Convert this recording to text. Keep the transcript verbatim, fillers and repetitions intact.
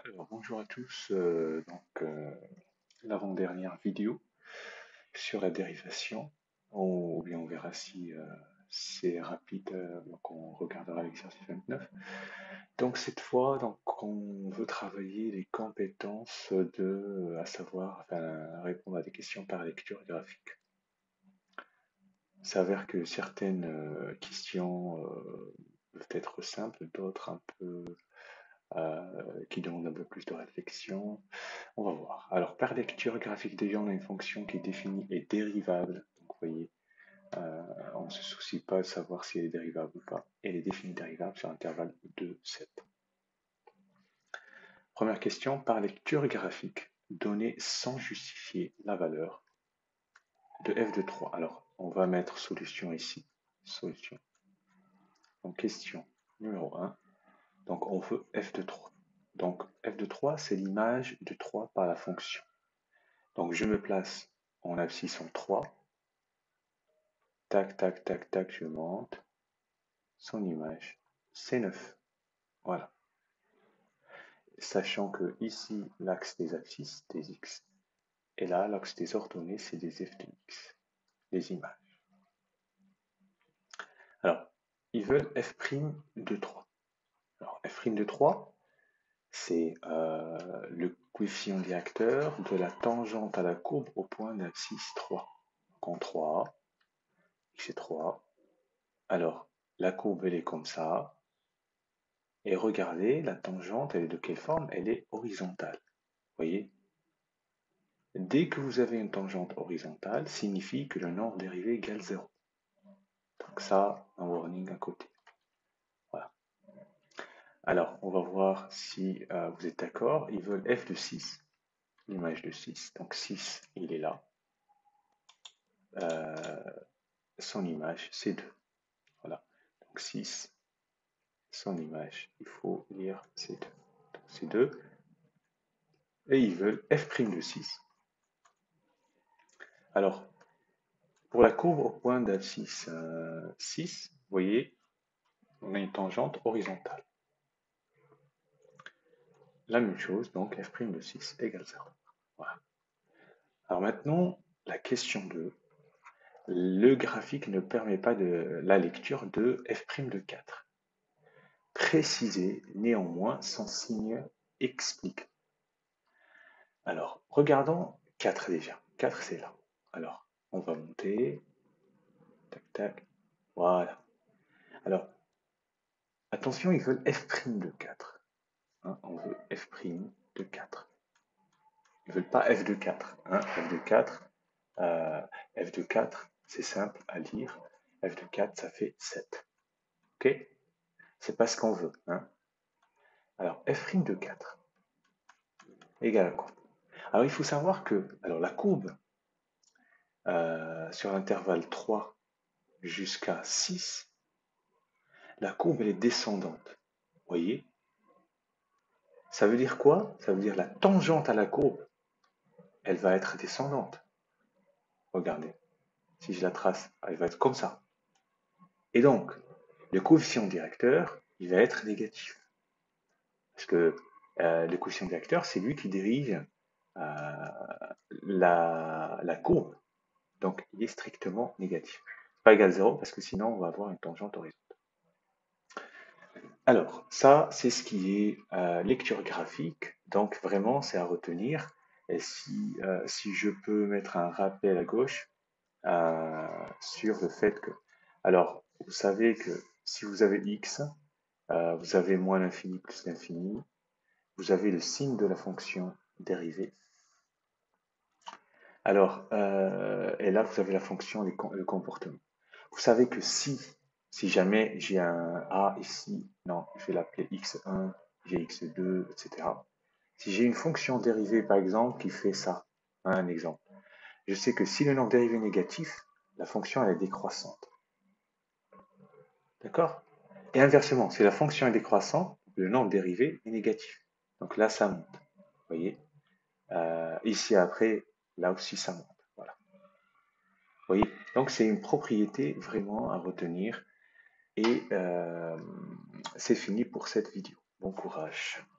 Alors, bonjour à tous. Euh, donc, euh, l'avant-dernière vidéo sur la dérivation, ou, ou bien on verra si euh, c'est rapide, euh, donc on regardera l'exercice vingt-neuf. Donc, cette fois, donc, on veut travailler les compétences de, à savoir, enfin, répondre à des questions par lecture graphique. Il s'avère que certaines euh, questions euh, peuvent être simples, d'autres un peu euh, qui demandent un peu plus de réflexion. On va voir. Alors, par lecture graphique, déjà, on a une fonction qui est définie et dérivable. Donc, vous voyez, euh, on ne se soucie pas de savoir si elle est dérivable ou pas. Elle est définie dérivable sur l'intervalle de sept. Première question, par lecture graphique, donner sans justifier la valeur de f de trois. Alors, on va mettre solution ici. Solution. Donc, question numéro un. Donc, on veut f de trois. Donc, f de trois, c'est l'image de trois par la fonction. Donc, je me place en abscisse en trois. Tac, tac, tac, tac, je monte. Son image, c'est neuf. Voilà. Sachant que ici, l'axe des abscisses, des x, et là, l'axe des ordonnées, c'est des f de x, les images. Alors, ils veulent f' de trois. Alors, f' de trois, c'est euh, le coefficient directeur de la tangente à la courbe au point d'abscisse trois. Donc, en trois, x est trois. Alors, la courbe, elle est comme ça. Et regardez, la tangente, elle est de quelle forme? Elle est horizontale. Vous voyez? Dès que vous avez une tangente horizontale, signifie que le nombre dérivé égale zéro. Donc ça, un warning à côté. Voilà. Alors, on va voir si euh, vous êtes d'accord. Ils veulent f de six, l'image de six. Donc six, il est là. Euh, son image, c'est deux. Voilà. Donc six, son image, il faut lire c'est deux. Donc c'est deux. Et ils veulent f' de six. Alors, pour la courbe au point d'abscisse euh, six, vous voyez, on a une tangente horizontale. La même chose, donc f' de six égale zéro. Voilà. Alors maintenant, la question deux. Le graphique ne permet pas de la lecture de f' de quatre. Précisez néanmoins son signe explique. Alors, regardons quatre déjà. quatre, c'est là. Alors, on va monter. Tac, tac. Voilà. Alors, attention, ils veulent f' de quatre. Hein, on veut f' de quatre. Ils ne veulent pas f de quatre. Hein, f de quatre, euh, f de quatre, c'est simple à lire. f de quatre, ça fait sept. Ok? C'est pas ce qu'on veut. Hein. Alors, f' de quatre égale à quoi? Alors, il faut savoir que alors, la courbe euh, sur l'intervalle trois jusqu'à six, la courbe elle est descendante. Vous voyez? Ça veut dire quoi? Ça veut dire la tangente à la courbe, elle va être descendante. Regardez. Si je la trace, elle va être comme ça. Et donc, le coefficient directeur, il va être négatif. Parce que euh, le coefficient directeur, c'est lui qui dirige euh, la, la courbe. Donc, il est strictement négatif. Pas égal à zéro, parce que sinon, on va avoir une tangente horizontale. Alors, ça, c'est ce qui est euh, lecture graphique. Donc, vraiment, c'est à retenir. Et si, euh, si je peux mettre un rappel à gauche euh, sur le fait que... Alors, vous savez que si vous avez x, euh, vous avez moins l'infini plus l'infini. Vous avez le signe de la fonction dérivée. Alors, euh, et là, vous avez la fonction, les, le comportement. Vous savez que si, si jamais j'ai un a ici, non, je vais l'appeler x un, j'ai x deux, et cetera. Si j'ai une fonction dérivée, par exemple, qui fait ça, hein, un exemple, je sais que si le nombre dérivé est négatif, la fonction elle est décroissante. D'accord? Et inversement, si la fonction est décroissante, le nombre dérivé est négatif. Donc là, ça monte. Vous voyez? Euh, ici, après, là aussi, ça monte. Voilà. Vous voyez? Donc, c'est une propriété vraiment à retenir. Et euh, c'est fini pour cette vidéo. Bon courage.